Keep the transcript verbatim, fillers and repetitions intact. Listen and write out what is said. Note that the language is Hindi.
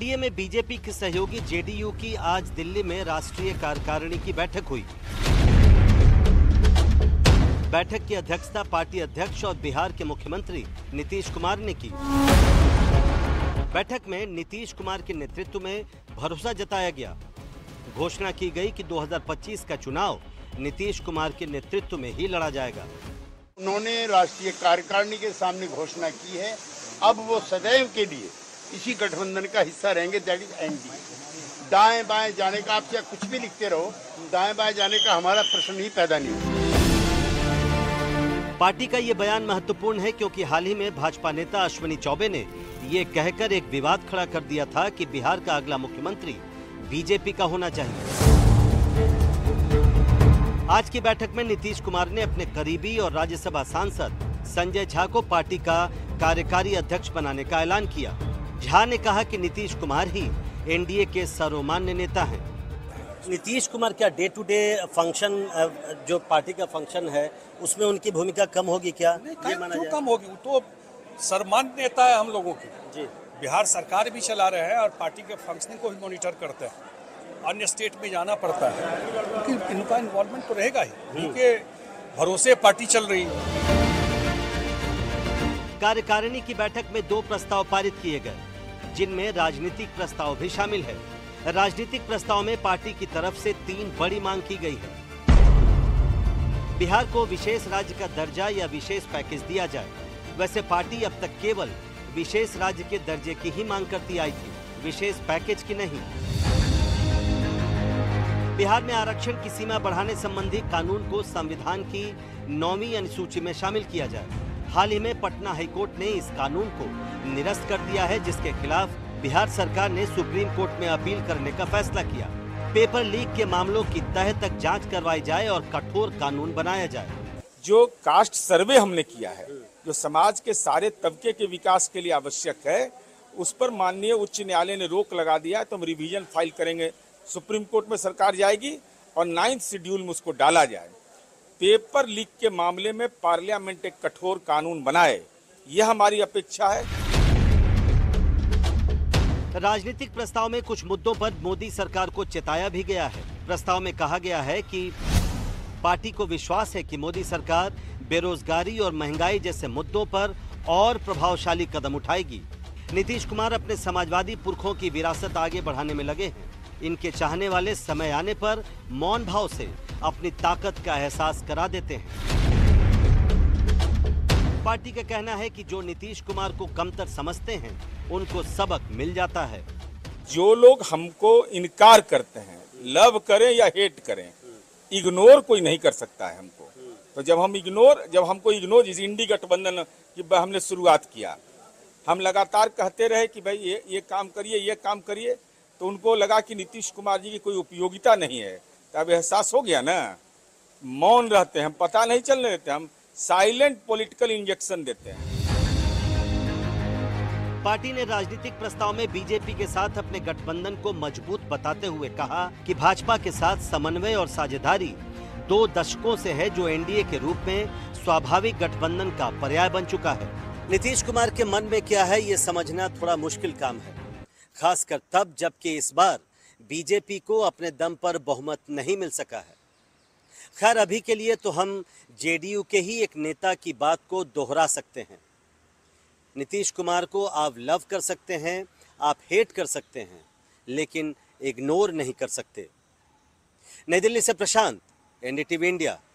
एनडीए में बीजेपी के सहयोगी जेडीयू की आज दिल्ली में राष्ट्रीय कार्यकारिणी की बैठक हुई। बैठक की अध्यक्षता पार्टी अध्यक्ष और बिहार के मुख्यमंत्री नीतीश कुमार ने की। बैठक में नीतीश कुमार के नेतृत्व में भरोसा जताया गया। घोषणा की गई कि दो हज़ार पच्चीस का चुनाव नीतीश कुमार के नेतृत्व में ही लड़ा जाएगा। उन्होंने राष्ट्रीय कार्यकारिणी के सामने घोषणा की है, अब वो सदैव के लिए इसी गठबंधन का हिस्सा रहेंगे, दैट इज एनडीए। दाएं बाएं जाने का, आप चाहे कुछ भी लिखते रहो, दाएं बाएं जाने का हमारा प्रश्न ही पैदा नहीं होगा। पार्टी का ये बयान महत्वपूर्ण है क्योंकि हाल ही में भाजपा नेता अश्विनी चौबे ने ये कहकर एक विवाद खड़ा कर दिया था कि बिहार का अगला मुख्यमंत्री बीजेपी का होना चाहिए। आज की बैठक में नीतीश कुमार ने अपने करीबी और राज्यसभा सांसद संजय झा को पार्टी का कार्यकारी अध्यक्ष बनाने का ऐलान किया। झा ने कहा कि नीतीश कुमार ही एनडीए के सर्वमान्य नेता हैं। नीतीश कुमार क्या डे टू डे फंक्शन, जो पार्टी का फंक्शन है, उसमें उनकी भूमिका कम होगी क्या? ये माना जाए कम होगी, तो सर्वमान्य नेता है हम लोगों की जी। बिहार सरकार भी चला रहे हैं और पार्टी के फंक्शनिंग को भी मॉनिटर करते हैं। अन्य स्टेट में जाना पड़ता है क्योंकि इनका इन्वॉल्वमेंट तो रहेगा ही, उनके भरोसे पार्टी चल रही है। कार्यकारिणी की बैठक में दो प्रस्ताव पारित किए गए, जिनमें राजनीतिक प्रस्ताव भी शामिल है। राजनीतिक प्रस्ताव में पार्टी की तरफ से तीन बड़ी मांग की गई है। बिहार को विशेष राज्य का दर्जा या विशेष पैकेज दिया जाए। वैसे पार्टी अब तक केवल विशेष राज्य के दर्जे की ही मांग करती आई थी, विशेष पैकेज की नहीं। बिहार में आरक्षण की सीमा बढ़ाने संबंधी कानून को संविधान की नौवीं अनुसूची में शामिल किया जाए। हाल ही में पटना हाईकोर्ट ने इस कानून को निरस्त कर दिया है, जिसके खिलाफ बिहार सरकार ने सुप्रीम कोर्ट में अपील करने का फैसला किया। पेपर लीक के मामलों की तह तक जांच करवाई जाए और कठोर कानून बनाया जाए। जो कास्ट सर्वे हमने किया है, जो समाज के सारे तबके के विकास के लिए आवश्यक है, उस पर माननीय उच्च न्यायालय ने रोक लगा दिया है। तो हम रिवीजन फाइल करेंगे, सुप्रीम कोर्ट में सरकार जाएगी और नाइन्थ शेड्यूल में उसको डाला जाए। पेपर लीक के मामले में पार्लियामेंट एक कठोर कानून बनाए, यह हमारी अपेक्षा है। राजनीतिक प्रस्ताव में कुछ मुद्दों पर मोदी सरकार को चेताया भी गया है। प्रस्ताव में कहा गया है कि पार्टी को विश्वास है कि मोदी सरकार बेरोजगारी और महंगाई जैसे मुद्दों पर और प्रभावशाली कदम उठाएगी। नीतीश कुमार अपने समाजवादी पुरखों की विरासत आगे बढ़ाने में लगे हैं। इनके चाहने वाले समय आने पर मौन भाव से अपनी ताकत का एहसास करा देते हैं। पार्टी का कहना है कि जो नीतीश कुमार को कमतर समझते हैं, उनको सबक मिल जाता है। जो लोग हमको इनकार करते हैं, लव करें या हेट करें, इग्नोर कोई नहीं कर सकता है हमको। तो जब हम इग्नोर जब हमको इग्नोर इस इंडी गठबंधन की हमने शुरुआत किया, हम लगातार कहते रहे कि भाई ये ये काम करिए, ये काम करिए, तो उनको लगा कि नीतीश कुमार जी की कोई उपयोगिता नहीं है। तो अब एहसास हो गया ना, मौन रहते हैं, पता नहीं चलने देते, हम साइलेंट पॉलिटिकल इंजेक्शन देते हैं। पार्टी ने राजनीतिक प्रस्ताव में बीजेपी के साथ अपने गठबंधन को मजबूत बताते हुए कहा कि भाजपा के साथ समन्वय और साझेदारी दो दशकों से है, जो एनडीए के रूप में स्वाभाविक गठबंधन का पर्याय बन चुका है। नीतीश कुमार के मन में क्या है, ये समझना थोड़ा मुश्किल काम है, खासकर तब जबकि इस बार बीजेपी को अपने दम पर बहुमत नहीं मिल सका है। खैर, अभी के लिए तो हम जेडीयू के ही एक नेता की बात को दोहरा सकते हैं। नीतीश कुमार को आप लव कर सकते हैं, आप हेट कर सकते हैं, लेकिन इग्नोर नहीं कर सकते। नई दिल्ली से प्रशांत, एनडीटीवी इंडिया।